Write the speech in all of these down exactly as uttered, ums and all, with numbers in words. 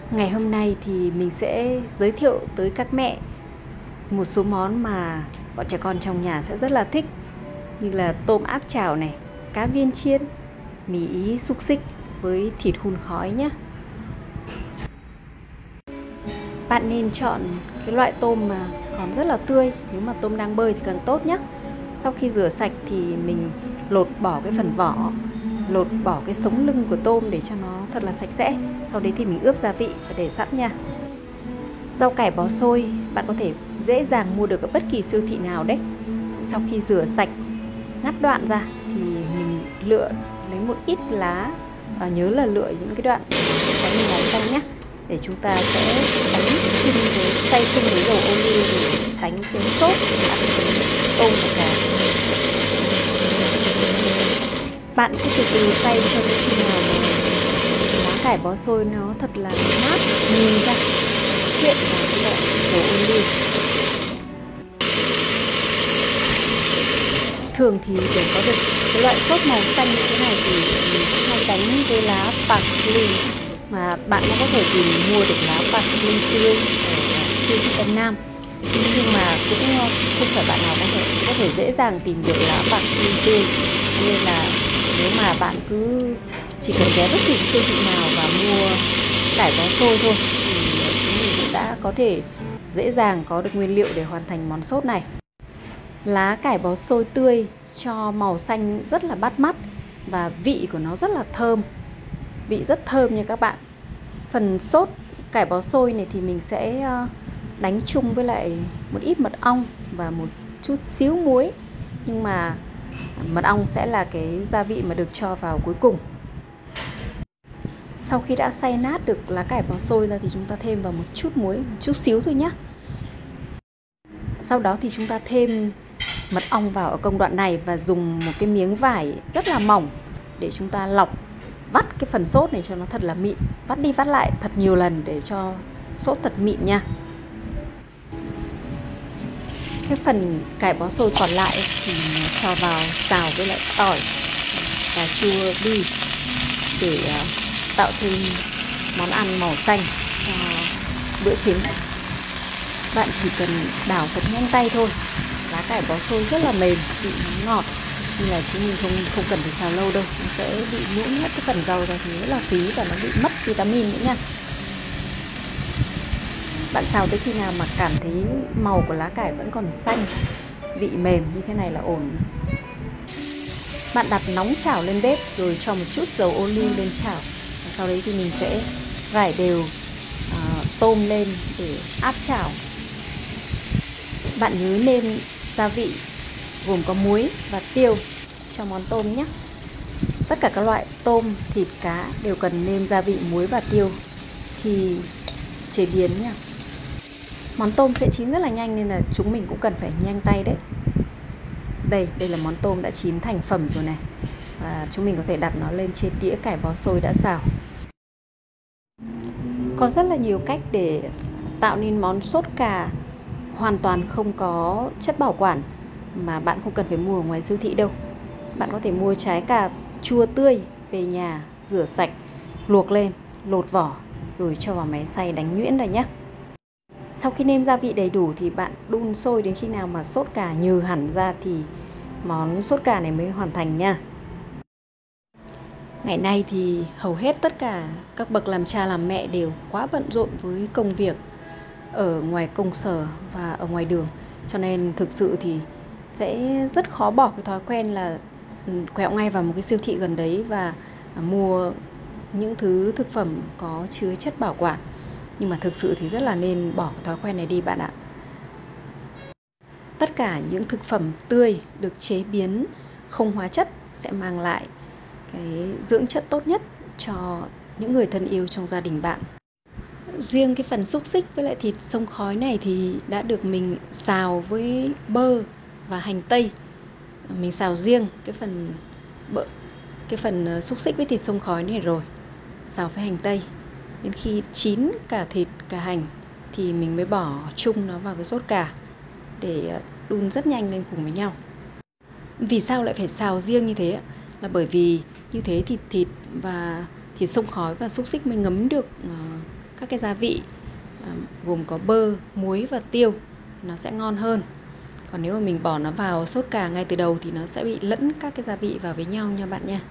Ngày hôm nay thì mình sẽ giới thiệu tới các mẹ một số món mà bọn trẻ con trong nhà sẽ rất là thích, như là tôm áp chảo này, cá viên chiên, mì ý xúc xích với thịt hun khói nhé. Bạn nên chọn cái loại tôm mà còn rất là tươi, nếu mà tôm đang bơi thì càng tốt nhé. Sau khi rửa sạch thì mình lột bỏ cái phần vỏ, lột bỏ cái sống lưng của tôm để cho nó thật là sạch sẽ. Sau đấy thì mình ướp gia vị và để sẵn nha. Rau cải bó xôi bạn có thể dễ dàng mua được ở bất kỳ siêu thị nào đấy. Sau khi rửa sạch, ngắt đoạn ra thì mình lựa lấy một ít lá, và nhớ là lựa những cái đoạn có màu xanh nhé, để chúng ta sẽ đánh chung với xay chung với dầu ô liu để đánh cái sốt để ăn với tôm và cá. Bạn cứ từ từ xay cho đến khi nào mà lá cải bó xôi nó thật là mát, nhìn ra quyện vào cái loại dầu ô liu. Thường thì để có được cái loại sốt màu xanh như thế này thì mình hay đánh với lá parsley, mà bạn cũng có thể tìm mua được lá parsley tươi ở siêu thị Tân Nam, nhưng mà cũng không phải bạn nào có thể có thể dễ dàng tìm được lá parsley tươi, nên là nếu mà bạn cứ chỉ cần ghé bất kỳ siêu thị nào và mua cải bó xôi thôi thì chúng mình cũng đã có thể dễ dàng có được nguyên liệu để hoàn thành món sốt này. Lá cải bó xôi tươi cho màu xanh rất là bắt mắt và vị của nó rất là thơm, vị rất thơm nha các bạn. Phần sốt cải bó xôi này thì mình sẽ đánh chung với lại một ít mật ong và một chút xíu muối, nhưng mà mật ong sẽ là cái gia vị mà được cho vào cuối cùng. Sau khi đã xay nát được lá cải bó xôi ra thì chúng ta thêm vào một chút muối, một chút xíu thôi nhé. Sau đó thì chúng ta thêm mật ong vào ở công đoạn này và dùng một cái miếng vải rất là mỏng để chúng ta lọc, vắt cái phần sốt này cho nó thật là mịn. Vắt đi vắt lại thật nhiều lần để cho sốt thật mịn nha. Cái phần cải bó xôi còn lại thì cho vào xào với lại tỏi và chua đi để tạo thêm món ăn màu xanh cho bữa chính. Bạn chỉ cần đảo thật nhanh tay thôi. Lá cải bó xôi rất là mềm, vị nó ngọt, nhưng là chúng mình không không cần phải xào lâu đâu, nó sẽ bị nhũn hết cái phần rau ra thì rất là phí và nó bị mất vitamin nữa nha. Bạn xào tới khi nào mà cảm thấy màu của lá cải vẫn còn xanh, vị mềm như thế này là ổn. Bạn đặt nóng chảo lên bếp rồi cho một chút dầu ô liu lên chảo. Sau đấy thì mình sẽ rải đều uh, tôm lên để áp chảo. Bạn nhớ nêm gia vị gồm có muối và tiêu cho món tôm nhé. Tất cả các loại tôm, thịt, cá đều cần nêm gia vị muối và tiêu khi chế biến nha. Món tôm sẽ chín rất là nhanh nên là chúng mình cũng cần phải nhanh tay đấy. Đây, đây là món tôm đã chín thành phẩm rồi này. Và chúng mình có thể đặt nó lên trên đĩa cải bó xôi đã xào. Có rất là nhiều cách để tạo nên món sốt cà hoàn toàn không có chất bảo quản mà bạn không cần phải mua ở ngoài siêu thị đâu. Bạn có thể mua trái cà chua tươi về nhà, rửa sạch, luộc lên, lột vỏ rồi cho vào máy xay đánh nhuyễn rồi nhé. Sau khi nêm gia vị đầy đủ thì bạn đun sôi đến khi nào mà sốt cà nhừ hẳn ra thì món sốt cà này mới hoàn thành nha. Ngày nay thì hầu hết tất cả các bậc làm cha làm mẹ đều quá bận rộn với công việc ở ngoài công sở và ở ngoài đường, cho nên thực sự thì sẽ rất khó bỏ cái thói quen là quẹo ngay vào một cái siêu thị gần đấy và mua những thứ thực phẩm có chứa chất bảo quản. Nhưng mà thực sự thì rất là nên bỏ cái thói quen này đi bạn ạ. Tất cả những thực phẩm tươi được chế biến không hóa chất sẽ mang lại cái dưỡng chất tốt nhất cho những người thân yêu trong gia đình bạn. Riêng cái phần xúc xích với lại thịt xông khói này thì đã được mình xào với bơ và hành tây. Mình xào riêng cái phần bơ, cái phần xúc xích với thịt xông khói này rồi, xào với hành tây. Đến khi chín cả thịt cả hành thì mình mới bỏ chung nó vào cái sốt cà để đun rất nhanh lên cùng với nhau. Vì sao lại phải xào riêng như thế? Là bởi vì như thế thì thịt và thịt xông khói và xúc xích mới ngấm được các cái gia vị à, gồm có bơ, muối và tiêu, nó sẽ ngon hơn. Còn nếu mà mình bỏ nó vào sốt cà ngay từ đầu thì nó sẽ bị lẫn các cái gia vị vào với nhau nha bạn nha.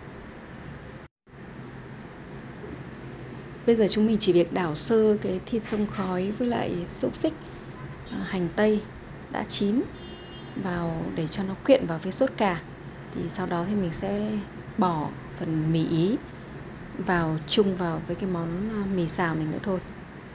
Bây giờ chúng mình chỉ việc đảo sơ cái thịt xông khói với lại xúc xích, à, hành tây đã chín vào để cho nó quyện vào với sốt cà. Thì sau đó thì mình sẽ bỏ phần mì ý vào chung vào với cái món mì xào này nữa thôi.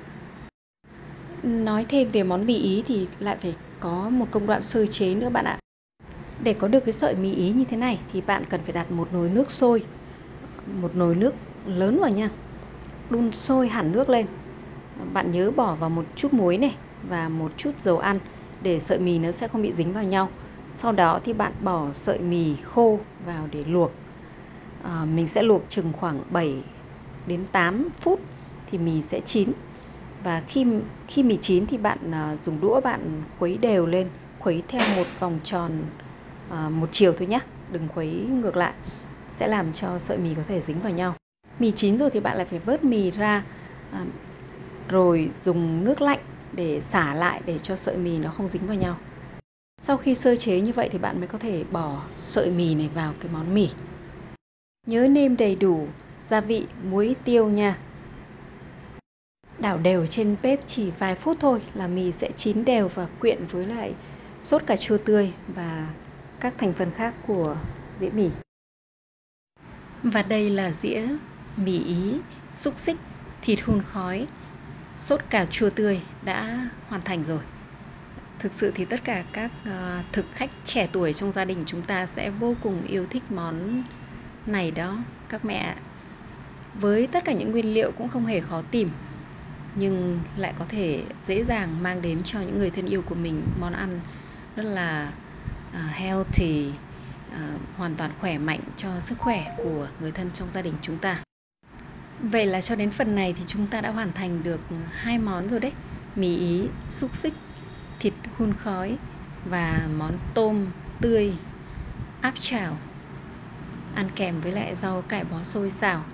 Nói thêm về món mì ý thì lại phải có một công đoạn sơ chế nữa bạn ạ. Để có được cái sợi mì ý như thế này thì bạn cần phải đặt một nồi nước sôi, một nồi nước lớn vào nha. Đun sôi hẳn nước lên. Bạn nhớ bỏ vào một chút muối này và một chút dầu ăn để sợi mì nó sẽ không bị dính vào nhau. Sau đó thì bạn bỏ sợi mì khô vào để luộc. À, mình sẽ luộc chừng khoảng bảy đến tám phút thì mì sẽ chín. Và khi khi mì chín thì bạn à, dùng đũa bạn khuấy đều lên, khuấy theo một vòng tròn à, một chiều thôi nhé, đừng khuấy ngược lại, sẽ làm cho sợi mì có thể dính vào nhau. Mì chín rồi thì bạn lại phải vớt mì ra, à, rồi dùng nước lạnh để xả lại để cho sợi mì nó không dính vào nhau. Sau khi sơ chế như vậy thì bạn mới có thể bỏ sợi mì này vào cái món mì. Nhớ nêm đầy đủ gia vị, muối, tiêu nha. Đảo đều trên bếp chỉ vài phút thôi là mì sẽ chín đều và quyện với lại sốt cà chua tươi và các thành phần khác của dĩa mì. Và đây là dĩa mì ý, xúc xích, thịt hun khói, sốt cà chua tươi đã hoàn thành rồi. Thực sự thì tất cả các uh, thực khách trẻ tuổi trong gia đình chúng ta sẽ vô cùng yêu thích món này đó các mẹ. Với tất cả những nguyên liệu cũng không hề khó tìm, nhưng lại có thể dễ dàng mang đến cho những người thân yêu của mình món ăn rất là uh, healthy, uh, hoàn toàn khỏe mạnh cho sức khỏe của người thân trong gia đình chúng ta. Vậy là cho đến phần này thì chúng ta đã hoàn thành được hai món rồi đấy. Mì ý, xúc xích, thịt hun khói và món tôm tươi áp chảo, ăn kèm với lại rau cải bó xôi xào.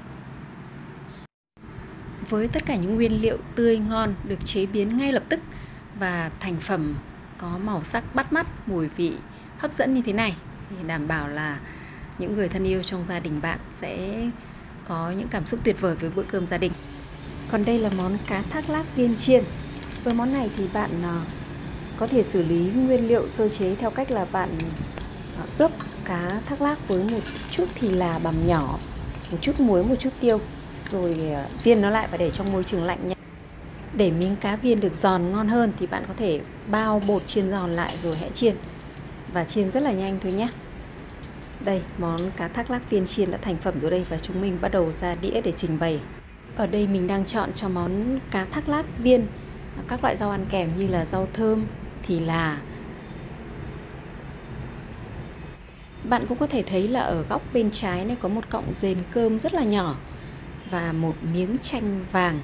Với tất cả những nguyên liệu tươi ngon được chế biến ngay lập tức và thành phẩm có màu sắc bắt mắt, mùi vị hấp dẫn như thế này thì đảm bảo là những người thân yêu trong gia đình bạn sẽ có những cảm xúc tuyệt vời với bữa cơm gia đình. Còn đây là món cá thác lác viên chiên. Với món này thì bạn có thể xử lý nguyên liệu sơ chế theo cách là bạn ướp cá thác lác với một chút thì là bằm nhỏ, một chút muối, một chút tiêu, rồi viên nó lại và để trong môi trường lạnh nhé. Để miếng cá viên được giòn ngon hơn thì bạn có thể bao bột chiên giòn lại rồi hãy chiên. Và chiên rất là nhanh thôi nhé. Đây, món cá thác lác viên chiên đã thành phẩm rồi đây và chúng mình bắt đầu ra đĩa để trình bày. Ở đây mình đang chọn cho món cá thác lác viên các loại rau ăn kèm như là rau thơm, thì là. Bạn cũng có thể thấy là ở góc bên trái này có một cọng dền cơm rất là nhỏ và một miếng chanh vàng.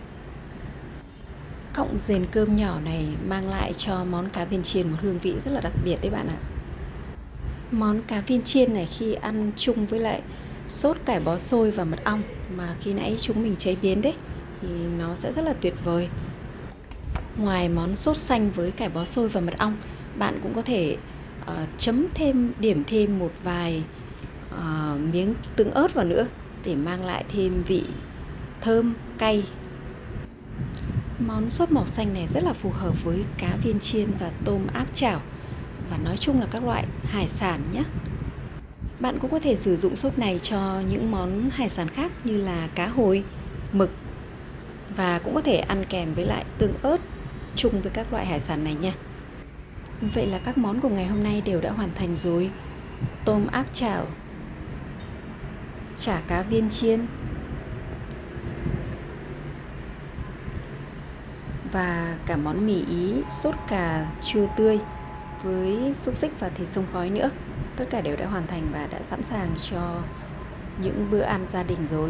Cọng dền cơm nhỏ này mang lại cho món cá viên chiên một hương vị rất là đặc biệt đấy bạn ạ. Món cá viên chiên này khi ăn chung với lại sốt cải bó xôi và mật ong mà khi nãy chúng mình chế biến đấy thì nó sẽ rất là tuyệt vời. Ngoài món sốt xanh với cải bó xôi và mật ong, bạn cũng có thể uh, chấm thêm, điểm thêm một vài uh, miếng tương ớt vào nữa để mang lại thêm vị thơm, cay. Món sốt màu xanh này rất là phù hợp với cá viên chiên và tôm áp chảo và nói chung là các loại hải sản nhé. Bạn cũng có thể sử dụng sốt này cho những món hải sản khác như là cá hồi, mực và cũng có thể ăn kèm với lại tương ớt chung với các loại hải sản này nha. Vậy là các món của ngày hôm nay đều đã hoàn thành rồi. Tôm áp chảo, chả cá viên chiên và cả món mì ý sốt cà chua tươi với xúc xích và thịt xông khói nữa. Tất cả đều đã hoàn thành và đã sẵn sàng cho những bữa ăn gia đình rồi.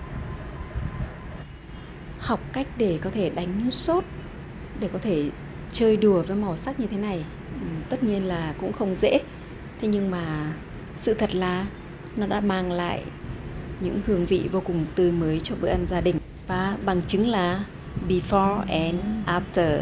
Học cách để có thể đánh sốt, để có thể chơi đùa với màu sắc như thế này tất nhiên là cũng không dễ. Thế nhưng mà sự thật là nó đã mang lại những hương vị vô cùng tươi mới cho bữa ăn gia đình. Và bằng chứng là before and after.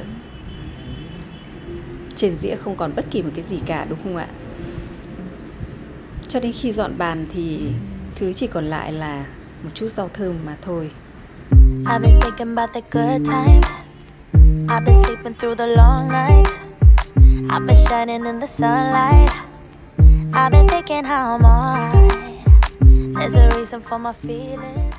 Trên dĩa không còn bất kỳ một cái gì cả, đúng không ạ? Cho đến khi dọn bàn thì thứ chỉ còn lại là một chút rau thơm mà thôi. I've been thinking about the good times. I've been sleeping through the long night. I've been shining in the sunlight. I've been thinking how I'm alright. There's a reason for my feelings.